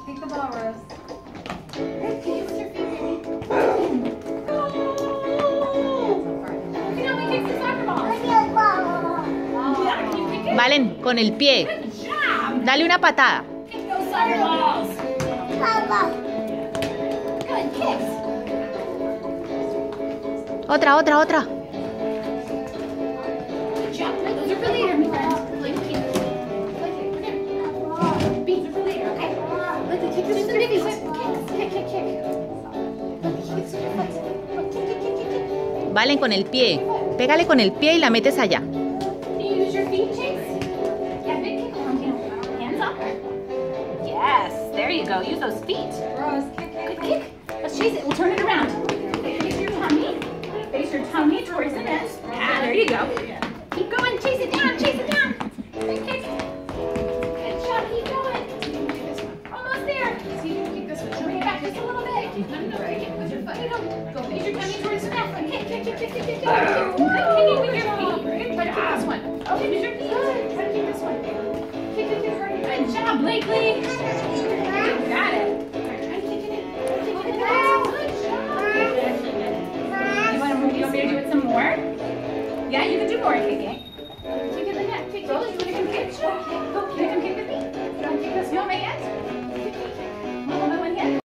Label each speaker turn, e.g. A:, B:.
A: Take the ball, Rose.
B: Good kick with your feet, baby.
C: Valen, con el pie. Dale una patada.
B: Kick those soccer balls. Good kicks.
C: Otra.
B: Good job. Those are for later, my friend. Like the kick. Beats are for later, okay? Like the kick. Just the biggies. Kick. Kick with your foot. Kick.
C: Valen, con el pie. Pégale con el pie y la metes allá.
B: Can you use your feet, Chase? Yeah, big kick. Hands up. Yes, there you go. Use those feet.
A: Rose, kick.
B: Good kick. Let's chase it. We'll turn it around. Face your tummy. Face your tummy towards the net. Ah, there you go. Keep going. Chase it down. Good kick. Good job. Keep going. Almost there. See, you can keep this one. Bring it back just a little bit. No. Kick with your foot. Go face your tummy towards the net. Kick. Good kicking with your feet. Good. Try to keep this one. Okay, with your feet. Try to keep this one. Kick. Good job, Blakely. You got it. You want me to do it some more? Yeah, you can do more kicking. Kick it like that. Kick. Rose, you want to come kick? Go. Can I come kick with me? You want to kick this? No, my aunt?